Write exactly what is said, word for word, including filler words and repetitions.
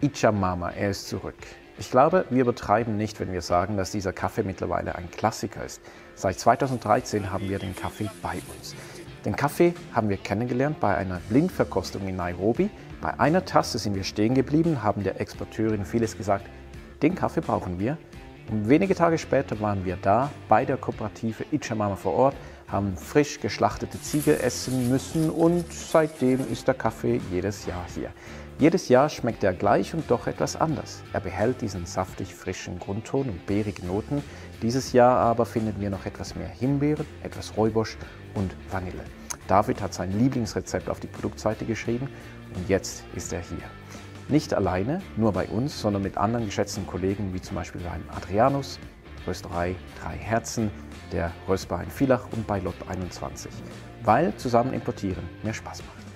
Ichamama, er ist zurück. Ich glaube, wir übertreiben nicht, wenn wir sagen, dass dieser Kaffee mittlerweile ein Klassiker ist. Seit zweitausenddreizehn haben wir den Kaffee bei uns. Den Kaffee haben wir kennengelernt bei einer Blindverkostung in Nairobi. Bei einer Tasse sind wir stehen geblieben, haben der Exporteurin vieles gesagt, den Kaffee brauchen wir. Und wenige Tage später waren wir da bei der Kooperative Ichamama vor Ort, haben frisch geschlachtete Ziege essen müssen und seitdem ist der Kaffee jedes Jahr hier. Jedes Jahr schmeckt er gleich und doch etwas anders. Er behält diesen saftig frischen Grundton und beerige Noten. Dieses Jahr aber finden wir noch etwas mehr Himbeere, etwas Rooibos und Vanille. David hat sein Lieblingsrezept auf die Produktseite geschrieben und jetzt ist er hier. Nicht alleine, nur bei uns, sondern mit anderen geschätzten Kollegen wie zum Beispiel beim Adrianus, Rösterei Drei Herzen, der Röstbar in Villach und bei Lot einundzwanzig, weil zusammen importieren mehr Spaß macht.